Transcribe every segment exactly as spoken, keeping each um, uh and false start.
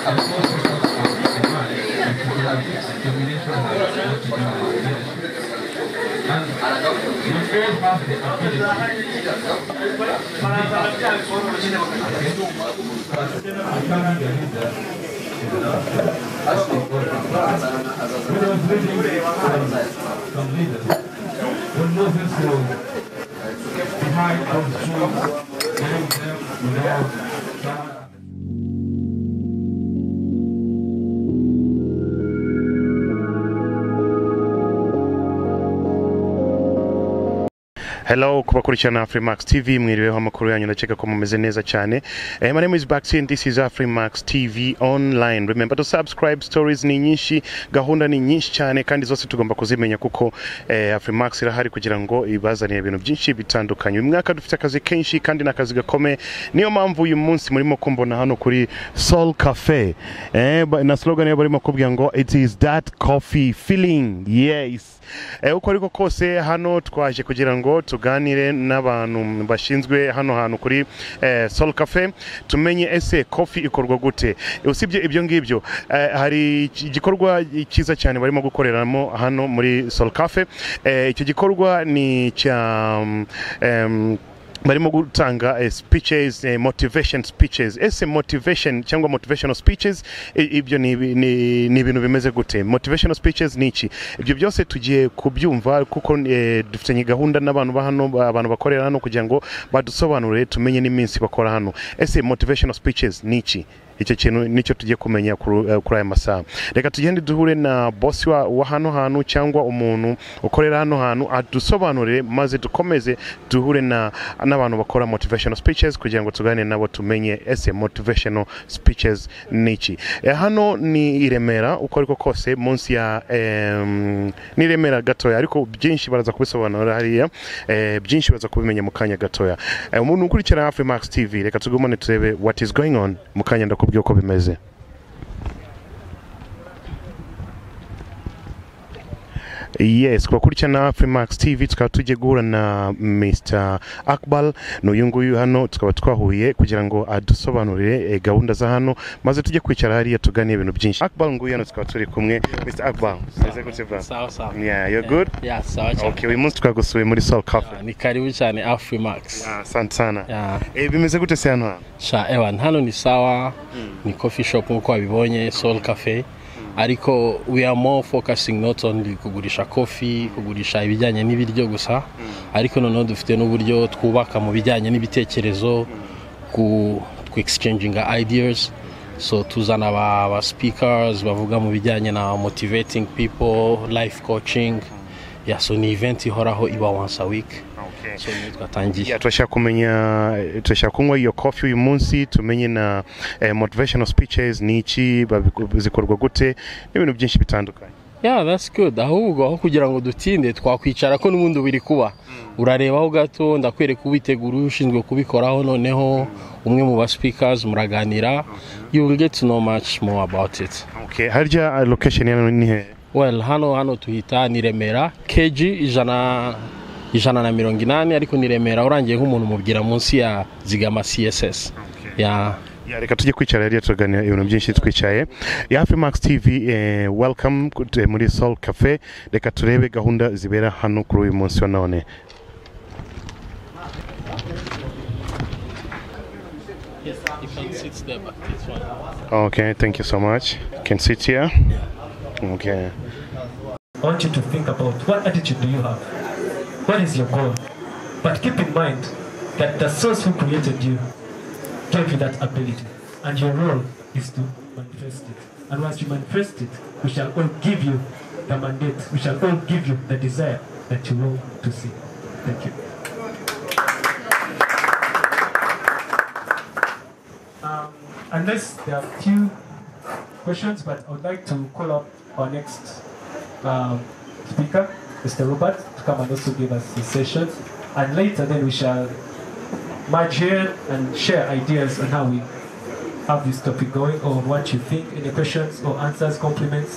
behind our streets, getting them without Hello kubakurikirana Afrimax T V mwiriweho amakuru yanyu ndakeka ko mumeze neza cyane. Eh, my name is Baxi and this is Afrimax T V online. Remember to subscribe, stories ni nyinshi, gahunda ni nyinshi cyane kandi zose tugomba kuzimenya kuko eh, Afrimax irahari kugira ngo ibazanire ibintu byinshi bitandukanye. Uyu mwaka dufite akazi kenshi kandi nakazi gakome. Niyo mpamvu uyu munsi murimo kumbona hano kuri Soul Cafe. Eh, na slogan yabo barimo kubwira ngo it is that coffee feeling. Yes. Eh, uko ariko kose hano twaje kugira ngo tuganire n'abantu bashinzwe hano hano kuri eh, Soul Cafe tumenye ese coffee ikorwa gute. Usibye ibyo ngibyo eh, hari igikorwa cyiza cyane barimo gukoreramo hano muri Soul Cafe. Eh, icyo gikorwa ni cya um, barimo gutanga uh, speeches, uh, motivation speeches. Ese motivation cyangwa motivational speeches ibyo ni ni ibintu bimeze gute? Motivational speeches ni iki? Ibyo byose tugiye kubyumva kuko uh, dufitanye gahunda n'abantu ba hano abantu bakorera hano kugira ngo badusobanurire tumenye n'iminsi bakora hano. Ese motivational speeches ni iki? Icyo kintu nicyo tugiye kumenya kuri aya masaha. Reka tugende duhure na boss wa, wa hano hano cyangwa umuntu ukorera hano hano adusobanurire maze dukomeze duhure na n'abantu bakora motivational speeches kugira ngo tugane nabo tumenye ese motivational speeches niki. E, hano ni Iremera uko ariko kose munsi ya em, ni Iremera gatoya ariko byinshi baraza kubisobanura hariya e, byinshi baza kubimenya mu kanya gatoya. E, umuntu ukurikira Afrimax T V reka tugumane turebe what is going on mu kanya kubyo ko bimeze. Yes, kwa kurikirana Afrimax T V tukaba tujye guhura na mister Akbal n'uyu nguyu hano tukaba twahuye kugira ngo adusobanurire e, gahunda za hano maze tujye kwicara hariya tuganire ibintu byinshi. Akbal nguyu hano tukaba turi kumwe. mister Akbal, neze gute bra? Sawa sawa. Yeah, you're good? Yeah, sawa cyane. Okay, uyu munsi twagusuye muri Soul Cafe. Yeah, ni karibu cyane Afrimax. Ah, asante sana. Yeah. Eh, bimeze gute se hano? Sha ewan hano ni sawa. Mm. Ni coffee shop nko wabibonye Soul Cafe. Ariko we are more focusing not only kugurisha coffee, kugurisha ibijyanye n'ibiryo gusa, mm. ariko noneho dufite n'uburyo twubaka mu bijyanye n'ibitekerezo, mm. ku, ku exchanging ideas. So tuzana aba, aba speakers bavuga mu bijyanye na motivating people, life coaching. Yeah, so ni event ihoraho iba once a week. Okay. So twatangiye. Yeah, twashaka kumenya twashaka kunywa iyo coffee uyu munsi tumenye na eh, motivational speeches niki bazikorwa gute n'ibintu byinshi bitandukanye. Yeah, that's good. Ahubwo aho kugira ngo dutinde twakwicara ko n'umuntu biri kuba. Mm. Urarebaho gato ndakwereka ubitegura ushinzwe kubikoraho noneho umwe mu ba speakers muraganira. Okay. You will get to know much more about it. Okay, harya uh, location yana ni he? Well, hano hano tuhita ni Remera, K G ijana ijana na mirongo inani ariko ni Remera urangiye nk'umuntu mubwira munsi ya Zigama C S S. Okay. Ya Ya reka tujye kwicara hariya tuganira ibintu byinshi twicaye. Ya Afrimax T V eh, welcome muri Soul Cafe. Reka turebe gahunda zibera hano kuri uyu munsi wa none. Yes, you can sit there but this one. Okay, thank you so much. You can sit here. Yeah. Okay. I want you to think about what attitude do you have? What is your goal? But keep in mind that the source who created you gave you that ability. And your role is to manifest it. And once you manifest it, we shall all give you the mandate. We shall all give you the desire that you want to see. Thank you. Um, unless there are few questions, but I would like to call up our next um, speaker, Mister Robert, to come and also give us his session. And later then we shall merge here and share ideas on how we have this topic going, or what you think, any questions or answers, compliments.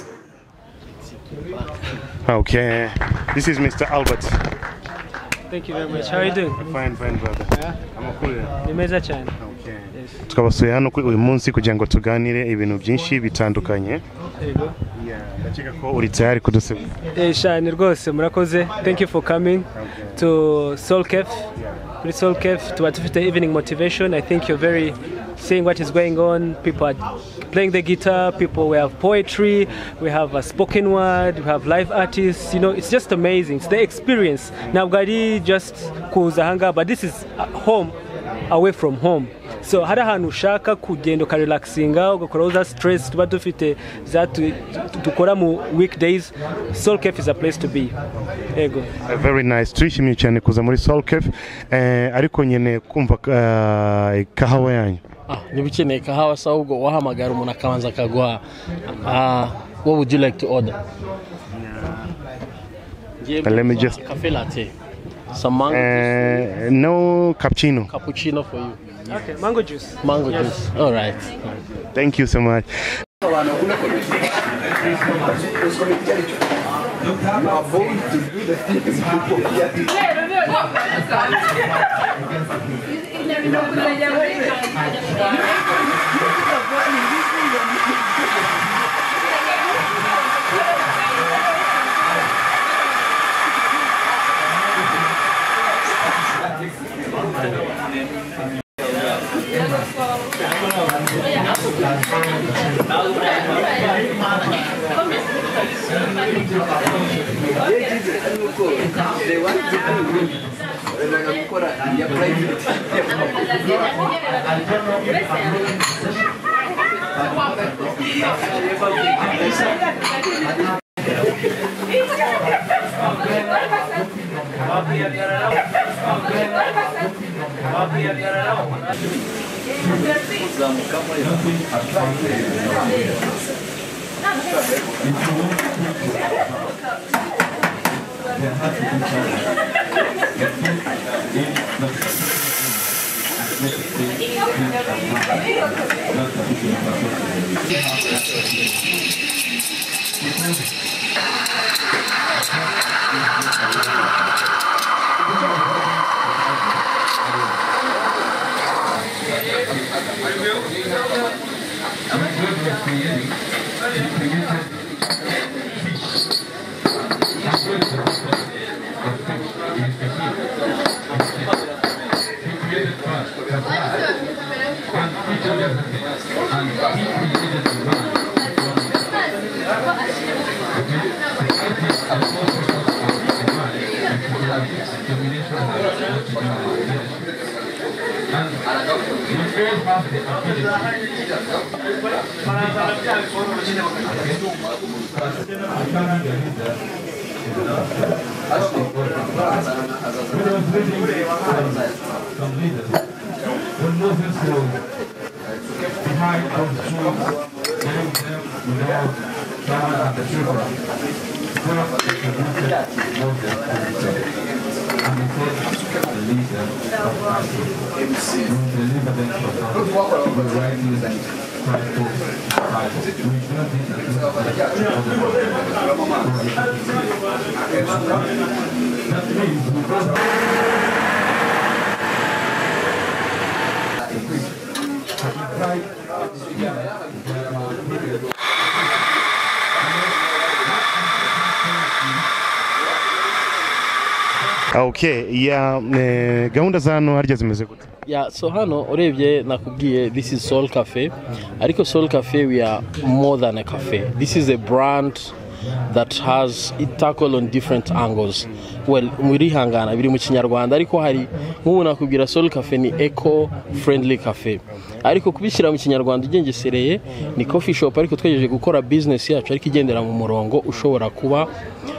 Okay, this is Mister Albert. Thank you very much. How are you doing? Fine, fine, brother. Yeah? I'm a cool. Nimeza chan. Tukabasuye hano uyu munsi kugira ngo tuganire ibintu byinshi bitandukanye. Ndakeka ko uri tayari kudusubiza. Eh cyane rwose murakoze. Thank you for coming to Soul Cafe. Kuri Soul Cafe tuba dufite evening motivation. I think you're very seeing what is going on. People are playing the guitar, people, we have poetry, we have a spoken word, we have live artists, you know, it's just amazing. It's the experience. Nabgari just kuza hanga, but this is home, away from home. So hada hantu ushaka kugenda ukarelaxinga ugakora uza stress tuba dufite za dukora mu weekdays. Soul Cafe is a place to be. Ego. Very nice. Twishimiye cyane kuza muri Soul Cafe. Eh ariko nyene kumva kahawa yanyu. Ah, niba ukeneye kahawa se ahubwo wahamagara umuntu akabanza akaguha. Ah, what would you like to order? Yeah. Let me just cafe latte. Some mango uh, juice. No cappuccino. Cappuccino for you. Okay, mango juice. Mango yes. juice. All right. Thank you so much. Okay, ya yeah, gahunda za hano harya zimeze gute? Yeah, so hano urebye nakubwiye this is Soul Cafe. Ariko Soul Cafe we are more than a cafe. This is a brand that has it tackle on different angles. Well, muri hangana biri mu Kinyarwanda ariko hari nk'ubu nakubwira Soul Cafe ni eco friendly cafe. Ariko kubishyira mu Kinyarwanda igengesereye ni coffee shop ariko twegeje gukora business yacu ariko igendera mu murongo ushobora kuba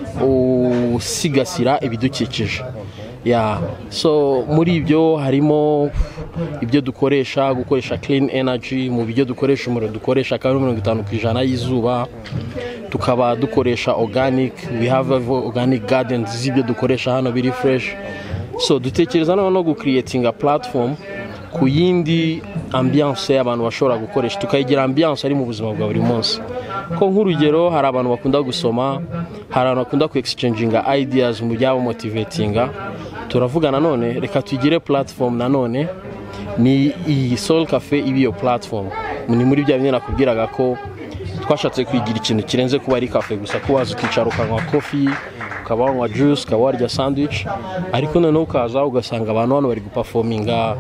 usigasira ibidukikije. Yeah, so muri ibyo harimo ibyo dukoresha gukoresha clean energy, mu byo dukoresha umuriro dukoresha kabiri mirongo itanu ku ijana y'izuba, tukaba dukoresha organic, we have organic gardens z'ibyo dukoresha hano biri fresh. So dutekereza no go creating a platform ku yindi ambiance y'abantu bashobora gukoresha, tukayigira ambiance ari mu buzima bwa buri munsi. Ko nk'urugero hari abantu bakunda gusoma, hari abantu bakunda ku exchanginga ideas mu byabo motivatinga. Turavuga nanone reka tugire platform nanone ni iyi Soul Cafe ibi yo platform ni muri bya bine nakubwiraga ko twashatse kwigira ikintu kirenze kuba ari cafe gusa ko waza ukicara ukanywa coffee ukaba wanywa juice ukaba warya sandwich ariko noneho ukaza ugasanga abantu hano bari guperforminga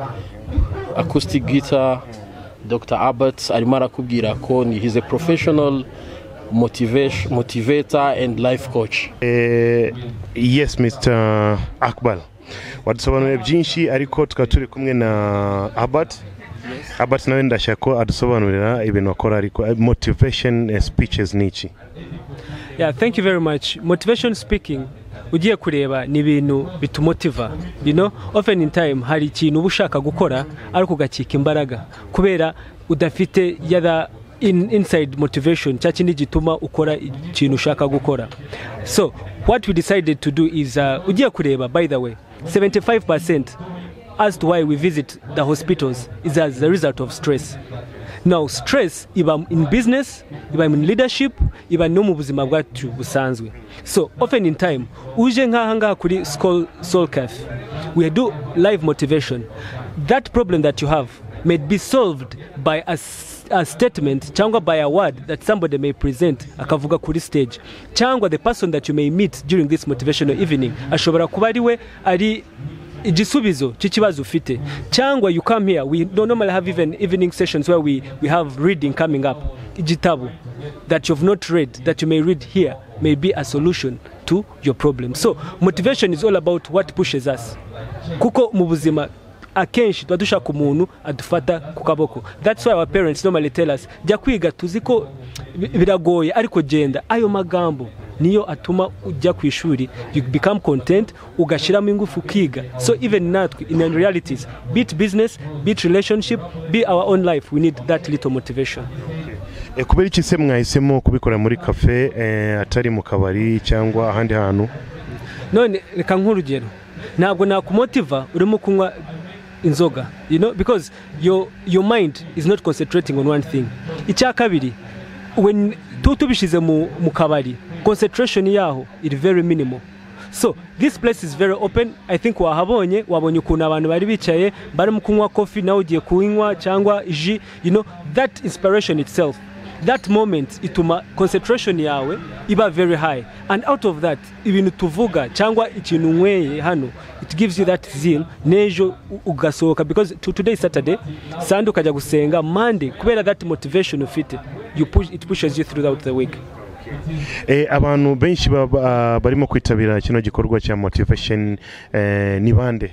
acoustic guitar. Doctor Abbott arimo arakubwira ko ni he's a professional motivation motivator and life coach. Uh, yes Mister Akbal, wadusobanuriye byinshi ariko tukaba turi kumwe na Abbott. Yes. Abbott nawe ndashaka ko adusobanurira ibintu akora ariko motivation uh, speeches nichi. Yeah, thank you very much. Motivation speaking ugiye kureba ni ibintu bitumotiva, you know, often in time hari ikintu ubushaka gukora ariko ugakika imbaraga kubera udafite yada in inside motivation cya kindi gituma ukora ikintu ushaka gukora. So what we decided to do is uh, ugiye kureba, by the way, seventy-five percent as to why we visit the hospitals is as a result of stress. Now stress iba in business, iba in leadership, iba no mu buzima bwacu busanzwe. So often in time uje nkaha ngaha kuri Soul Cafe we do live motivation. That problem that you have may be solved by a, a statement cyangwa by a word that somebody may present akavuga kuri stage cyangwa the person that you may meet during this motivational evening ashobora kuba ari we ari igisubizo cy'ikibazo ufite cyangwa you come here. We don't normally have even evening sessions where we we have reading coming up. Igitabo that you've not read that you may read here may be a solution to your problem. So motivation is all about what pushes us. Kuko mu buzima akenshi twadushaka umuntu adufata ku kaboko. That's why our parents normally tell us jya kwiga tuziko biragoye ariko genda. Ayo magambo niyo atuma ujya ku ishuri, you become content, ugashiramo ingufu kiga. So even natwe in realities, be it business, be it relationship, be our own life, we need that little motivation. E kubera iki se mwahisemo kubikora muri cafe eh, atari mu kabari cyangwa ahandi hantu? None reka nk'urugero, ntabwo nakumotiva urimo kunywa inzoga, you know, because your your mind is not concentrating on one thing. Icya kabiri, when tutubishize mu mu kabari, concentration yaho is very minimal. So this place is very open. I think wahabonye wabonye ukuntu abantu bari bicaye bari mu kunywa coffee nawe ugiye kunywa cyangwa ji, you know, that inspiration itself, that moment ituma concentration yawe iba very high, and out of that ibintu tuvuga cyangwa ikintu nyweye hano, it gives you that zeal nejo ugasohoka, because to today is Saturday, Sunday ukajya gusenga, Monday kubera that motivation ufite, you push, it pushes you throughout the week. Eh, abantu benshi barimo kwitabira kino gikorwa cya motivation eh, ni bande?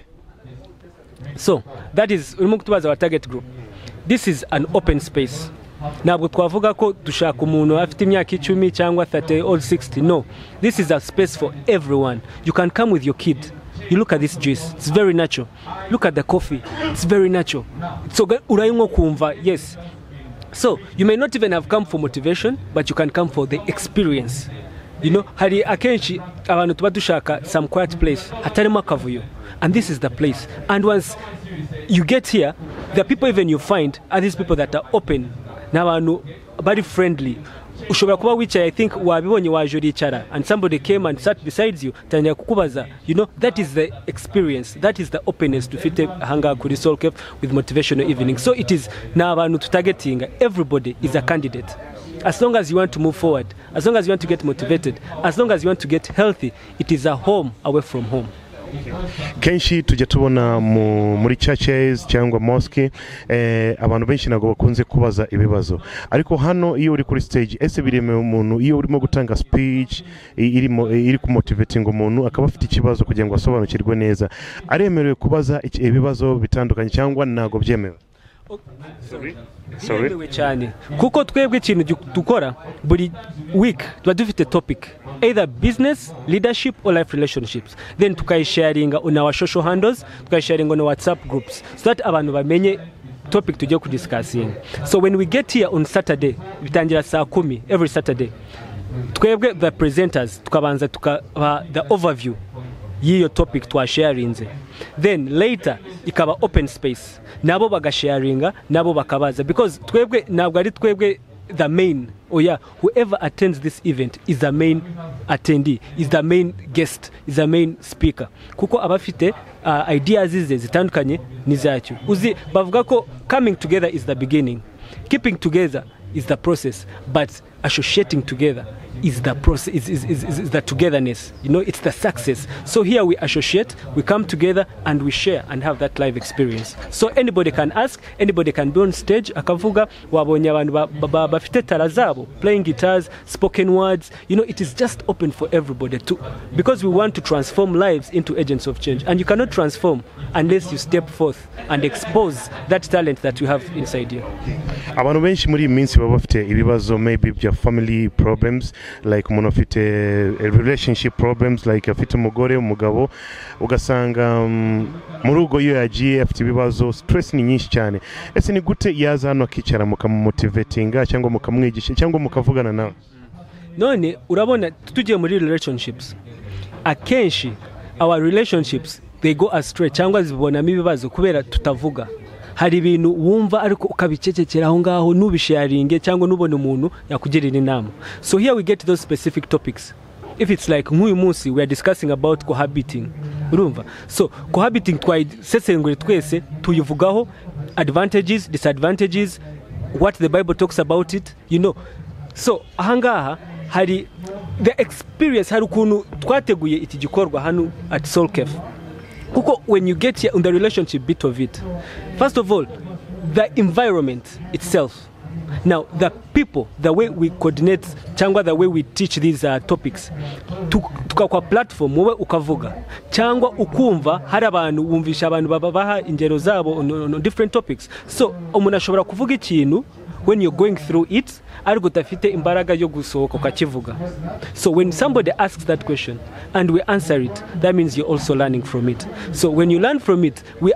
So that is urimo kutubaza our target group. This is an open space. Ntabwo twavuga ko dushaka umuntu afite imyaka icumi cyangwa thirty or sixty. No, this is a space for everyone. You can come with your kid. You look at this juice, it's very natural. Look at the coffee, it's very natural. So urayingo kumva, yes. So you may not even have come for motivation, but you can come for the experience. You know, hari akenshi abantu tuba dushaka some quiet place hatarimo akavuyo, and this is the place. And once you get here, the people even you find are these people that are open, n'abantu very friendly. Ushobora kuba wicaye, I think wabibonye waje uricara and somebody came and sat beside you tanya kukubaza, you know, that is the experience, that is the openness to fit hanga kuri Soul Cafe with motivational evening. So it is na abantu tutagetinga, everybody is a candidate. As long as you want to move forward, as long as you want to get motivated, as long as you want to get healthy, it is a home away from home. Kenshi tujya tubona muri churches cyangwa mosque eh, abantu benshi nago bakunze kubaza ibibazo, ariko hano iyo uri kuri stage ese biremewe umuntu iyo urimo gutanga speech irimo iri ku motivating umuntu akaba afite ikibazo kugira ngo asobanukirwe neza, aremerewe kubaza ibibazo bitandukanye cyangwa nago byemewe? Sorry. Sorry. Cyane kuko twebwe ikintu dukora buri week tuba dufite topic, either business, leadership or life relationships, then tukayisharinga on our social handles, tukayisharinga on WhatsApp groups, so that abantu bamenye topic tujye ku discussing. So when we get here on Saturday, bitangira saa kumi every Saturday, twebwe the presenters tukabanza tukaba the overview y'iyo topic twasharinze, then later ikaba open space, nabo bagasharinga, nabo bakabaza, because twebwe nabwo ari twebwe the main, oh yeah, whoever attends this event is the main attendee, is the main guest, is the main speaker, kuko abafite uh, ideas ze zitandukanye nizacyo uzi bavuga ko coming together is the beginning, keeping together is the process, but associating together is the process, is, is, is, is the togetherness, you know, it's the success. So here we associate, we come together and we share and have that live experience. So anybody can ask, anybody can be on stage akavuga wabonye abantu bafite tara zabo playing guitars, spoken words, you know, it is just open for everybody to, because we want to transform lives into agents of change, and you cannot transform unless you step forth and expose that talent that you have inside you. Abantu benshi muri minsi baba bafite ibibazo maybe bya family problems, like umuntu afite relationship problems, like afite umugore umugabo ugasanga um, mu rugo iyo yagiye afite ibibazo, stress ni nyinshi cyane. Ese ni gute yaza hano akicara mukamumotivatinga cyangwa mukamwigisha cyangwa mukavugana nawe? None urabona tugiye muri relationships akenshi our relationships they go astray cyangwa zibonamo ibibazo kubera tutavuga. Hari ibintu wumva ariko ukabicecekera aho ngaho nubisharinge cyangwa nubone umuntu yakugirira inama. So here we get those specific topics. If it's like nk'uyu munsi we are discussing about cohabiting, urumva, so cohabiting twayisesengure twese tuyivugaho, advantages, disadvantages, what the Bible talks about it, you know. So ahangaha hari the experience, hari ukuntu twateguye iki gikorwa hano at Soul Cafe. Kuko when you get here on the relationship bit of it, first of all, the environment itself. Now, the people, the way we coordinate, changwa the way we teach these uh, topics, tuka kwa platform, wowe ukavuga, changwa ukumva, hari abantu wumvisha abantu babaha ingero zabo on, on, on different topics. So, umuntu ashobora kuvuga ikintu when you're going through it, ariko utafite imbaraga yo gusohoka ukakivuga. So when somebody asks that question and we answer it, that means you're also learning from it. So when you learn from it, we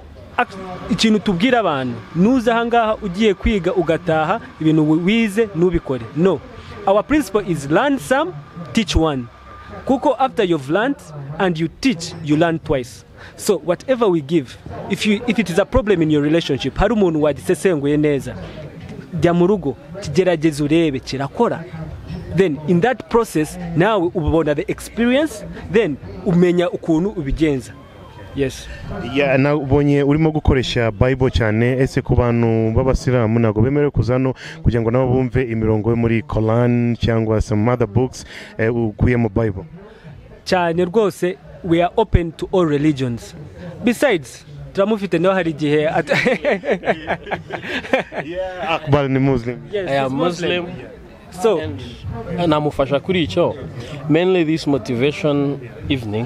ikintu tubwira abantu nuza hangaha ugiye kwiga ugataha ibintu wize nubikore. No, our principle is learn some, teach one. Kuko after you've learned and you teach, you learn twice. So whatever we give, if you if it is a problem in your relationship, hari umuntu wagisesenguye neza, jya mu rugo kigerageza urebe kirakora, then in that process nawe ubona the experience, then umenya ukuntu ubigenza. Yes. Yeah, na ubonye urimo gukoresha Bible cyane. Ese ku bantu b'abasilamu nago bemerewe kuzano kugira ngo nabo bumve imirongo yo muri Quran cyangwa some other books eh, ukuye mu Bible? Cyane rwose, we are open to all religions. Besides, turamufite no hari gihe yeah, Akbar ni Muslim. Yes, I am Muslim. Muslim. So, namufasha kuri ico. Mainly this motivation evening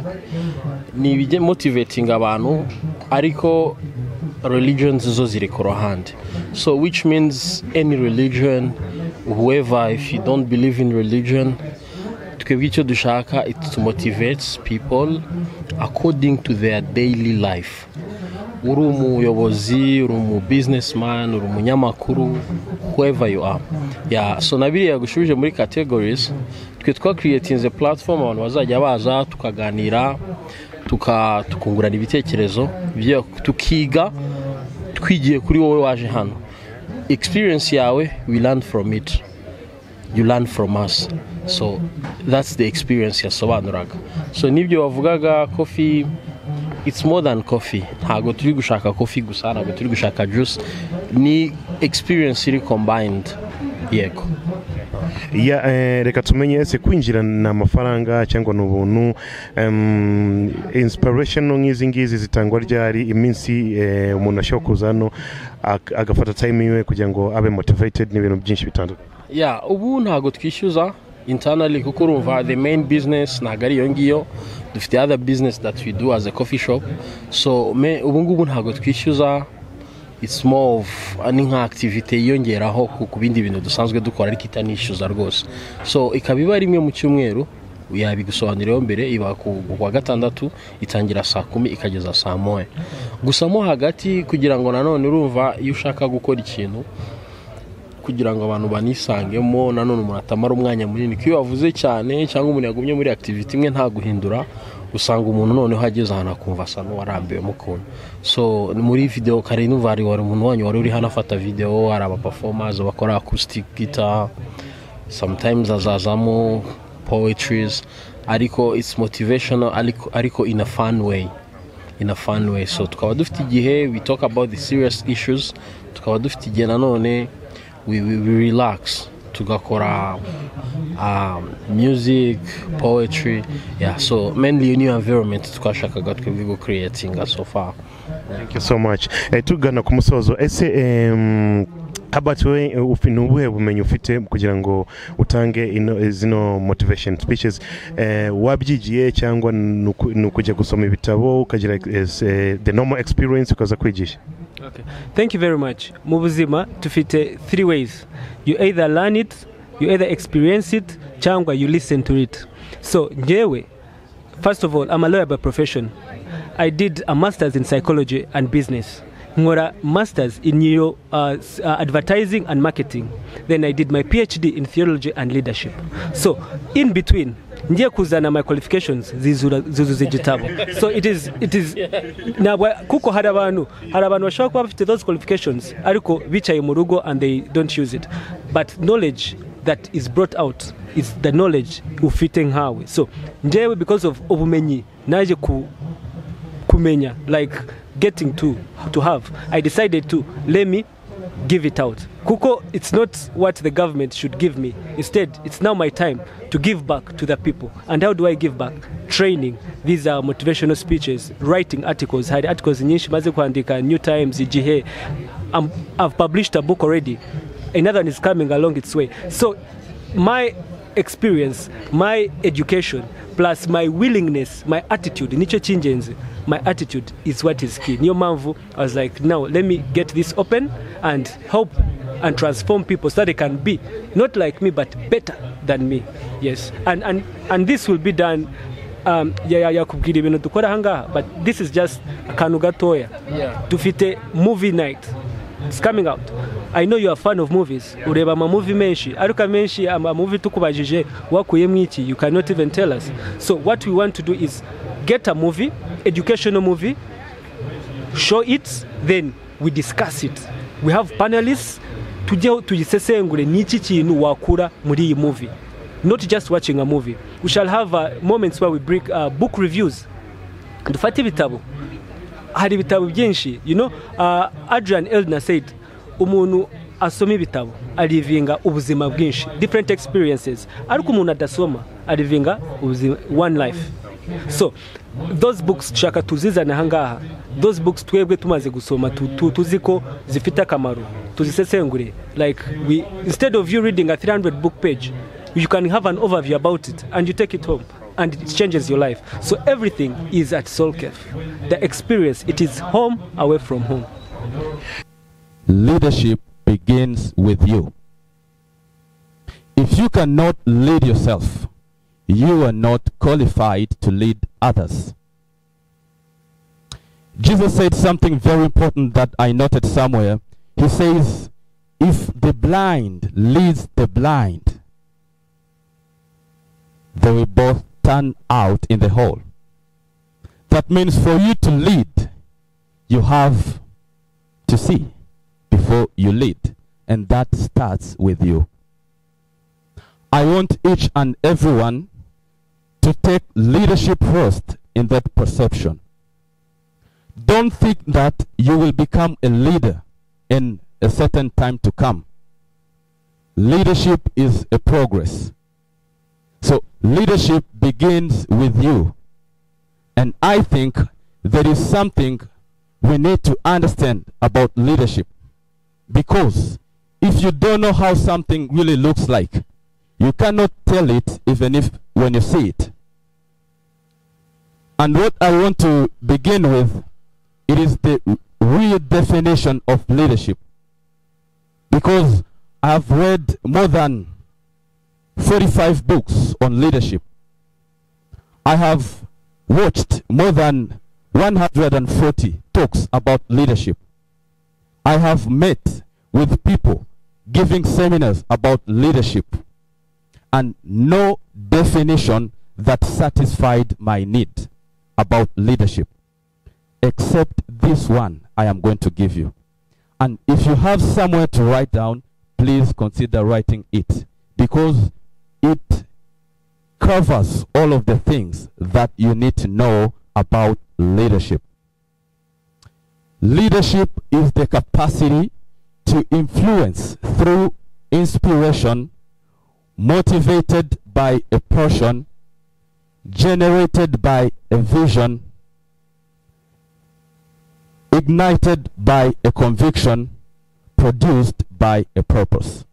ni bije motivating abantu ariko religions zo ziri ku ruhande. So which means any religion, whoever, if you don't believe in religion, twebwe icyo dushaka it to motivate people according to their daily life. Uri umuyobozi, uri umu businessman, uri umunyamakuru, whoever you are. Yeah, so nabiri yagushubije muri categories. Twe twa creating a platform abantu bazajya baza tukaganira, tuka tukungurana ibitekerezo, tukiga, twigiye kuri wowe waje hano. Experience yawe, we learn from it. You learn from us. So that's the experience yasobanuraga. So nibyo bavugaga coffee, it's more than coffee. Ntago turi gushaka coffee gusa, ntago turi gushaka juice. Ni experience iri combined. Yego. Ya eh, reka tumenye ese kwinjira na mafaranga cyangwa n'ubuntu, um, inspiration nk'izi ngizi zitangwa ryari iminsi eh, umuntu ashobora kuzano agafata time yiwe kugira ngo abe motivated n'ibintu byinshi bitandukanye? Ya, ubu ntago twishyuza internally kuko urumva the main business ntago ari iyo ngiyo, dufite other business that we do as a coffee shop. So ubu ngubu ntago twishyuza, it's more of ani nka activity yiyongeraho ku bindi bintu dusanzwe dukora ariko itanishyuza rwose. So ikabiba rimwe mu cyumweru, yabigusobanuriyeho mbere, iba ku wa gatandatu itangira saa kumi ikageza saa moya. Gusa mo hagati kugira ngo nanone urumva iyo ushaka gukora ikintu kugira ngo abantu banisangemo, nanone umuntu atamara umwanya munini kiyo wavuze cyane cyangwa umuntu yagumye muri activity imwe nta guhindura, usanga umuntu none hageze hana kumva sa no warambiwe mukunda. So muri video kare n'uvari wari umuntu wanyu wari uri hana afata video, araba performers bakora acoustic guitar, sometimes azazamo poetries, ariko it's motivational, ariko ariko in a fun way. in a fun way. So tukaba dufite igihe we talk about the serious issues, tukaba dufite igihe nanone we, we, we relax tugakora um, music, poetry, yeah, so mainly a new environment twashakaga twebwe go creating so far. Thank you so much. Eh, tugana ku musozo ese um, Habart we ufite ubuhe bumenyi ufite kugira ngo utange ino zino motivation speeches, eh, wabyigiye cyangwa nukujya gusoma ibitabo ukagira uh, the normal experience ukaza kwigisha? Okay, thank you very much. Mu buzima tufite three ways: you either learn it, you either experience it, cyangwa you listen to it. So njewe, first of all, I'm a lawyer by profession. I did a master's in psychology and business. Ngora masters in neuro, uh, uh, advertising and marketing. Then I did my PhD in theology and leadership. So in between, nje kuzana my qualifications zizuze gitabo. So it is it is na kuko hari abantu hari abantu bashaka kuba bafite those qualifications ariko bicaye mu rugo and they don't use it. But knowledge that is brought out is the knowledge ufite nkawe. So njewe because of obumenyi naje ku kumenya, like getting to to have, I decided to let me give it out. Kuko, it's not what the government should give me. Instead, it's now my time to give back to the people. And how do I give back? Training. These are motivational speeches, writing articles. Had articles in maze kuandika, New Times, I G H. I'm, I've published a book already. Another one is coming along its way. So my experience, my education, plus my willingness, my attitude, nicho chinjenzi. My attitude is what is key. Niyo manvu, I was like, now let me get this open and help and transform people so that they can be not like me but better than me. Yes, and and and this will be done. Um, yeah, yeah, kubwira ibintu dukora hanga, but this is just akantu gatoya. Yeah. Dufite movie night. It's coming out. I know you are a fan of movies. Ureba ma movie menshi. Aruka menshi ama movie tukubajije wakuyemo iki, you cannot even tell us. So what we want to do is get a movie, educational movie, show it, then we discuss it. We have panelists tujye tuyisesengure niki kintu wakura muri iyi movie. Not just watching a movie. We shall have uh, moments where we bring uh, book reviews. Dufate ibitabo. Hari ibitabo byinshi, you know, uh, Adrian Eldner said umuntu asoma ibitabo alivinga ubuzima bwinshi, different experiences. Ariko umuntu adasoma alivinga ubuzima one life. So those books shaka tuzizana hangaha, those books twebwe tumaze gusoma tuziko zifite akamaro tuzisesengure, like we, instead of you reading a three hundred book page, you can have an overview about it and you take it home and it changes your life. So everything is at Soul Cafe. The experience, it is home away from home. Leadership begins with you. If you cannot lead yourself, you are not qualified to lead others. Jesus said something very important that I noted somewhere. He says, if the blind leads the blind, they will both turn out in the hole. That means for you to lead, you have to see before you lead. And that starts with you. I want each and everyone to take leadership first in that perception. Don't think that you will become a leader in a certain time to come. Leadership is a progress. So leadership begins with you. And I think there is something we need to understand about leadership. Because if you don't know how something really looks like, you cannot tell it even if when you see it. And what I want to begin with, it is the real definition of leadership. Because I have read more than forty-five books on leadership. I have watched more than one hundred forty talks about leadership. I have met with people giving seminars about leadership, and no definition that satisfied my need about leadership, except this one I am going to give you. And if you have somewhere to write down, please consider writing it, because it covers all of the things that you need to know about leadership. Leadership is the capacity to influence through inspiration, motivated by a passion, generated by a vision, ignited by a conviction, produced by a purpose.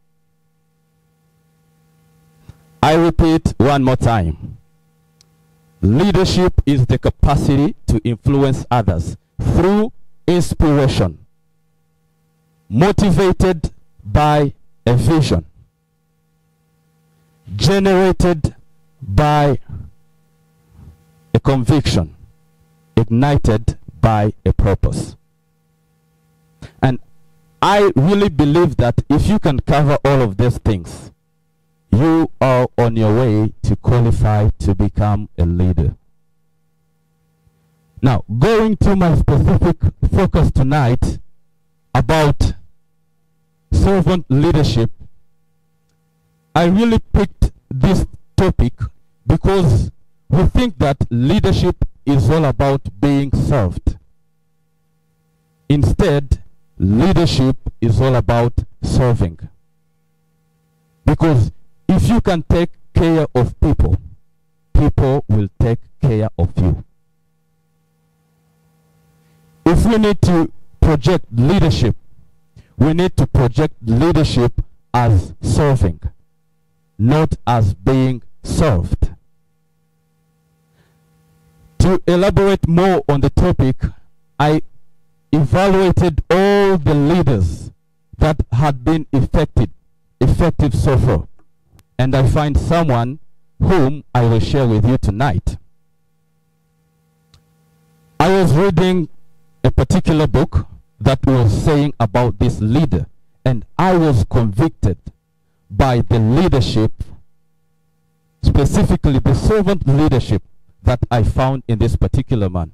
I repeat one more time. Leadership is the capacity to influence others through inspiration, motivated by a vision, generated by a conviction, ignited by a purpose. And I really believe that if you can cover all of these things, you are on your way to qualify to become a leader. Now, going to my specific focus tonight about servant leadership, I really picked this topic because we think that leadership is all about being served. Instead, leadership is all about serving. Because if you can take care of people, people will take care of you. If we need to project leadership, we need to project leadership as serving, not as being served. To elaborate more on the topic, I evaluated all the leaders that had been effective, effective so far. And I find someone whom I will share with you tonight. I was reading a particular book that was saying about this leader, and I was convicted by the leadership, specifically the servant leadership that I found in this particular man.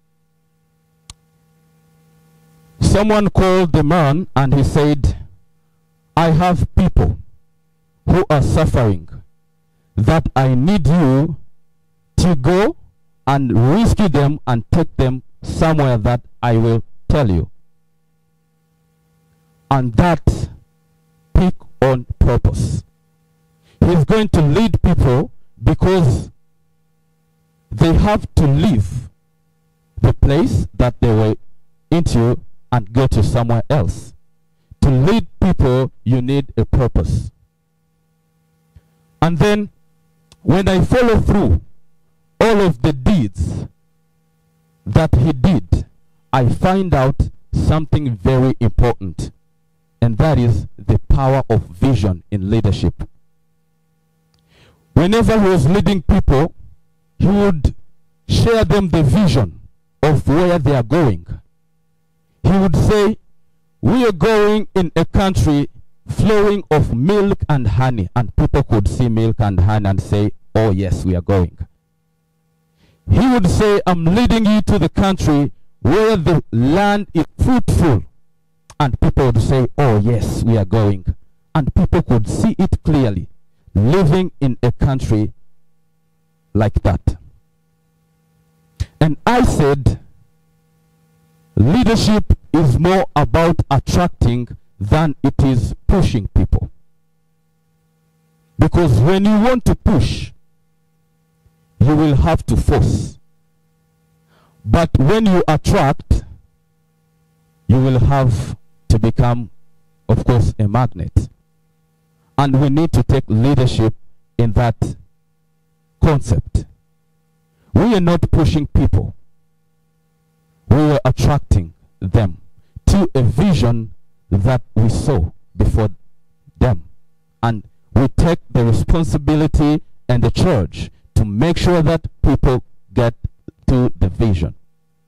Someone called the man and he said, I have people who are suffering that I need you to go and rescue them and take them somewhere that I will tell you. And that pick on purpose. He's going to lead people because they have to leave the place that they were into and go to somewhere else. To lead people, you need a purpose. And then, when I follow through all of the deeds that he did, I find out something very important, and that is the power of vision in leadership. Whenever he was leading people, he would share them the vision of where they are going. He would say, we are going in a country flowing of milk and honey, and people could see milk and honey and say, oh yes, we are going. He would say, I'm leading you to the country where the land is fruitful, and people would say, oh yes, we are going. And people could see it clearly, living in a country like that. And I said, leadership is more about attracting than it is pushing people. Because when you want to push, you will have to force. But when you attract, you will have to become, of course, a magnet. And we need to take leadership in that concept. We are not pushing people. We are attracting them to a vision that we saw before them. And we take the responsibility and the charge to make sure that people get to the vision.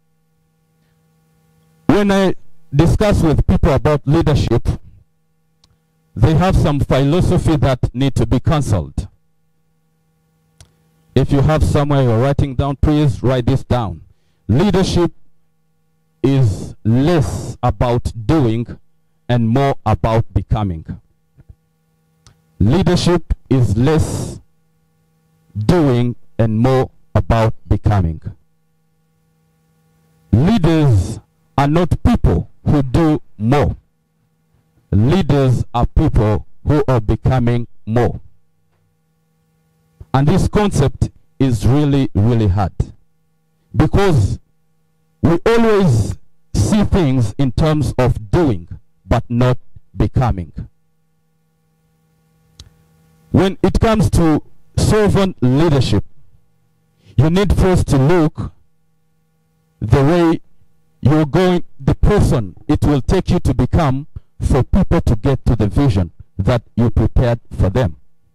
When I discuss with people about leadership, they have some philosophy that need to be cancelled. If you have somewhere you're writing down, please write this down. Leadership is less about doing and more about becoming. Leadership is less doing and more about becoming. Leaders are are not people who do more. Leaders are people who are becoming more. And this concept is really, really hard, because we always see things in terms of doing, but not becoming. When it comes to servant leadership, you need first to look the way you're going, the person it will take you to become, for people to get to the vision that you prepared for them.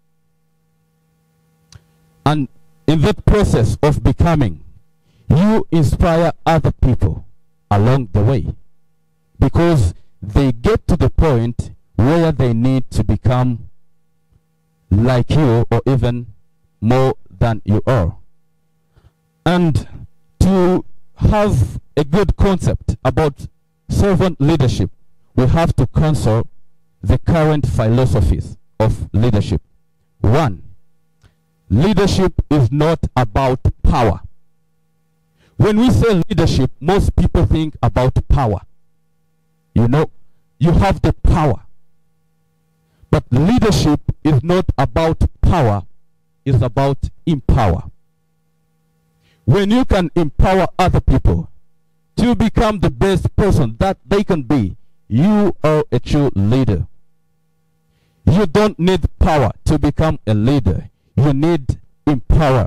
And in that process of becoming, you inspire other people along the way, because they get to the point where they need to become like you, or even more than you are. And to have a good concept about servant leadership, we have to consider the current philosophies of leadership. One, leadership is not about power. When we say leadership, most people think about power. You know, you have the power. But leadership is not about power, it's about empower. When you can empower other people to become the best person that they can be, you are a true leader. You don't need power to become a leader. You need empower.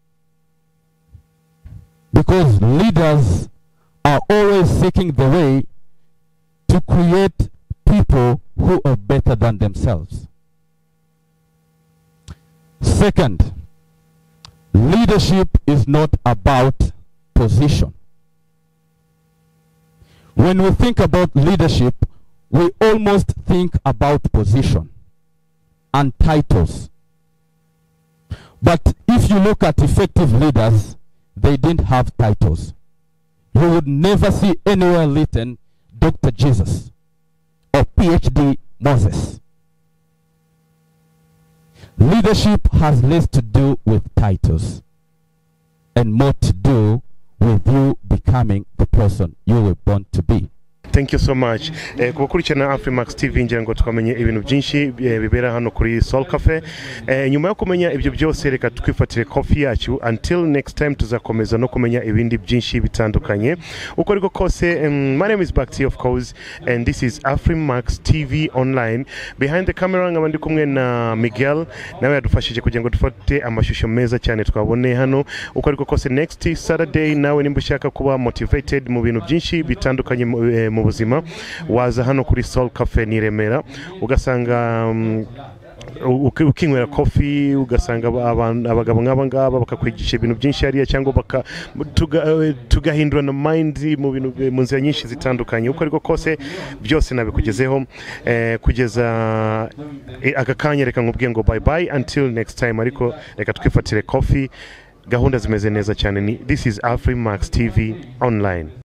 Because leaders are always seeking the way to create people who are better than themselves. Second, leadership is not about position. When we think about leadership, we almost think about position and titles. But if you look at effective leaders, they didn't have titles. You would never see anywhere written Doctor Jesus or P H D Moses. Leadership has less to do with titles and more to do with you becoming the person you were born to be. Thank you so much. Eh, kubakurikirana Afrimax T V ngira ngo twamenye ibintu byinshi eh, bibera hano kuri Soul Cafe. Eh, nyuma yo kumenya ibyo byose reka twifatire coffee yacu. Until next time tuzakomeza no kumenya ibindi byinshi bitandukanye. Uko riko kose, um, my name is Bakti of course, and this is Afrimax T V online. Behind the camera ngabandi kumwe na Miguel, nawe yadufashije kugira ngo dufate amashusho meza cyane twabone hano. Uko riko kose next Saturday nawe nimba ushaka kuba motivated mu bintu byinshi bitandukanye mu buzima, waza hano kuri Soul Cafe ni Remera, ugasanga um, ukinywera coffee, ugasanga abagabo nk'aba ngaba bakakwigisha ibintu byinshi hariya, cyangwa baka tugahindura na mind mu bintu mu nzira nyinshi zitandukanye. Uko ariko kose byose nabikugezeho eh, kugeza eh, agakanya reka nkubwiye ngo bye bye until next time, ariko reka twifatire coffee. Gahunda zimeze neza cyane. This is Afrimax T V online.